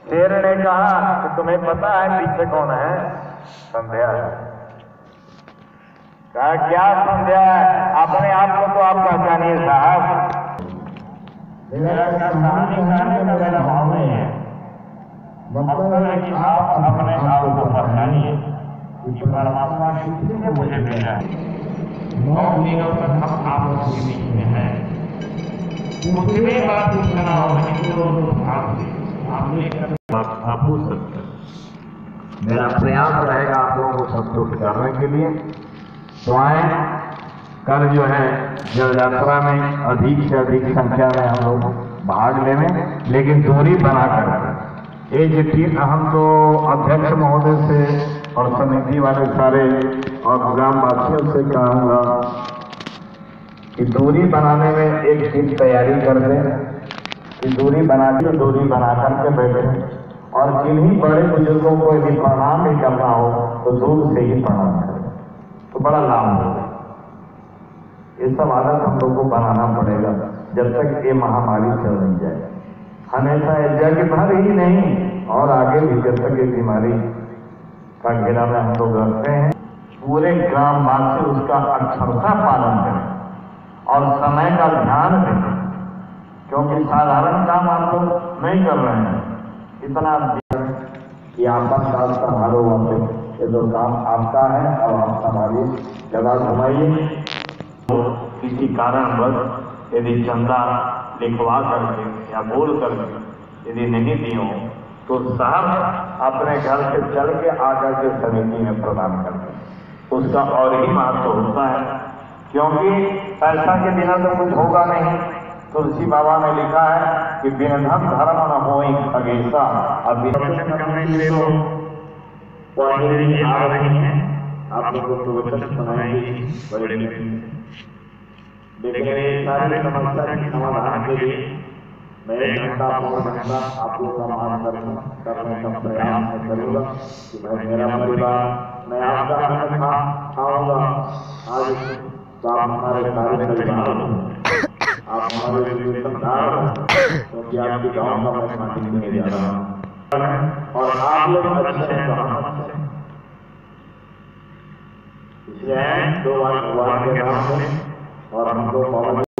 शेर ने कहा कि तुम्हें पता है पीछे कौन है? संध्या है। कहा क्या संध्या है? अपने आप को तो आप पहचानिए साहब। मेरा भाव नहीं है, मतलब है कि आप अपने आप को पहचानिए कि परमात्मा किसने मुझे भेजा है। 9 दिनों तक हम आपस के बीच में हैं। मुझे बात पूछना हो नहीं तो आप पूछ सकते हैं। मेरा प्रयास रहेगा आप लोगों को संतुष्ट करने के लिए। तो आए कल जो है जल यात्रा में अधिक से अधिक संख्या में हम लोग भाग लेने, लेकिन दूरी बनाकर ये चिट्ठी हम तो अध्यक्ष महोदय से और समिति वाले सारे और ग्रामवासियों से कहूँगा कि दूरी बनाने में एक दिन तैयारी कर दें कि दूरी बना करके बैठे, और किन्हीं बड़े बुजुर्गों को यदि प्रणाम भी करना हो तो दूर से ही प्रणाम करें तो बड़ा लाभ होगा। ये सब आदत हम लोग को बनाना पड़ेगा जब तक ये महामारी चल नहीं जाए। हमेशा जग भर ही नहीं और आगे भी जब तक ये बीमारी का घेरा में हम लोग रखते हैं, पूरे ग्रामवासी उसका अक्षरशः पालन करें और समय का ध्यान दें, क्योंकि साधारण काम आप लोग नहीं कर रहे हैं। इतना कि आपातकाल संभालो वहाँ पे, ये तो काम आपका है, अब आप संभालिए, जगह घुमाइए। तो किसी कारणवश यदि चंदा लिखवा करके या बोल करके यदि नहीं दियो तो साहब अपने घर से चल के आकर के समिति में प्रदान करते, उसका और ही महत्व होता है, क्योंकि पैसा के बिना तो कुछ होगा नहीं। तुलसी बाबा ने लिखा है कि बिन धन धर्म न होई खगेसा। अब करने के लिए तो आ रही है, आप लोगों को वचन सुनाएंगे बड़े, लेकिन ये सारी समस्या के समाधान के लिए मैं 1 घंटा पौना घंटा आप लोगों का मान करने का प्रयास करूँगा कि भाई मेरा परिवार, मैं आपका अन्नथा खाऊंगा। आज तो आप हमारे कार्य परिवार, आप हमारे लिए संधार, क्योंकि आपके गाँव का मैं माटी में जा रहा हूँ और आप लोग अच्छे हैं। इसलिए 2 बार भगवान के नाम से और हमको